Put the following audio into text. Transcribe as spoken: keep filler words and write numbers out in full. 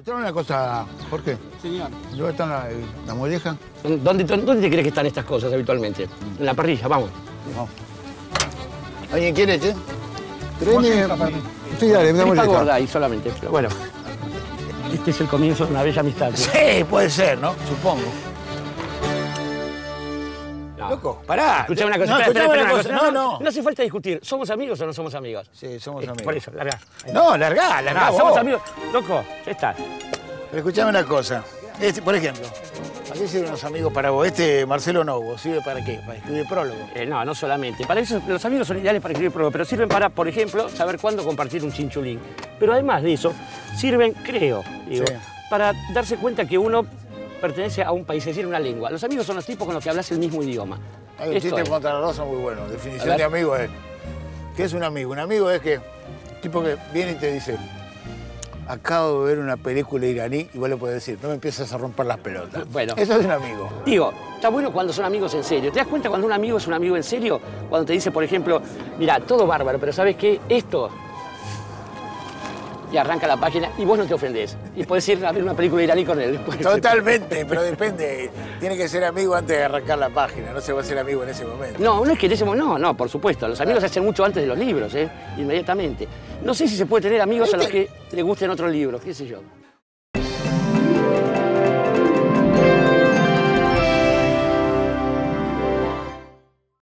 Escuchame una cosa, Jorge. Señor. ¿Dónde está la, la molleja? ¿Dónde, ¿Dónde te crees que están estas cosas habitualmente? En la parrilla, vamos. Vamos. ¿Alguien quiere, che? Molleja para mí. Sí, dale, una Tripa molleja. gorda ahí solamente, pero bueno. Este es el comienzo de una bella amistad. ¿Sí? Sí, puede ser, ¿no? Supongo. No. Loco, pará. Escuchame una cosa, No, espera, escuchame espera, una espera, cosa. una No, cosa. no. No hace falta discutir. ¿Somos amigos o no somos amigos? Sí, somos Eh, amigos. Por eso, larga. No, largá, largá No, vos. somos amigos. Loco, ya está. Pero escuchame una cosa. Este, por ejemplo, ¿a qué sirven los amigos para vos? Este Marcelo Novo, ¿sirve para qué? Para escribir prólogo. Eh, no, no solamente. Para eso, los amigos son ideales para escribir prólogo, pero sirven para, por ejemplo, saber cuándo compartir un chinchulín. Pero además de eso, sirven, creo, digo, Sí. para darse cuenta que uno pertenece a un país, es decir, una lengua. Los amigos son los tipos con los que hablas el mismo idioma. Hay un Esto chiste es. contra la rosa muy bueno. Definición A ver. de amigo es... ¿Qué es un amigo? Un amigo es que... tipo que viene y te dice... Acabo de ver una película iraní y vos le podés decir, no me empieces a romper las pelotas. Bueno. Eso es un amigo. Digo, está bueno cuando son amigos en serio. ¿Te das cuenta cuando un amigo es un amigo en serio? Cuando te dice, por ejemplo, mira, todo bárbaro, pero ¿sabes qué? Esto... Y arranca la página y vos no te ofendés. Y podés ir a ver una película iraní con él. Totalmente, pero depende. Tiene que ser amigo antes de arrancar la página, no se va a ser amigo en ese momento. No, no es que en ese momento, no, no, por supuesto. Los amigos se hacen mucho antes de los libros, ¿eh? Inmediatamente. No sé si se puede tener amigos a los que le gusten otros libros, qué sé yo.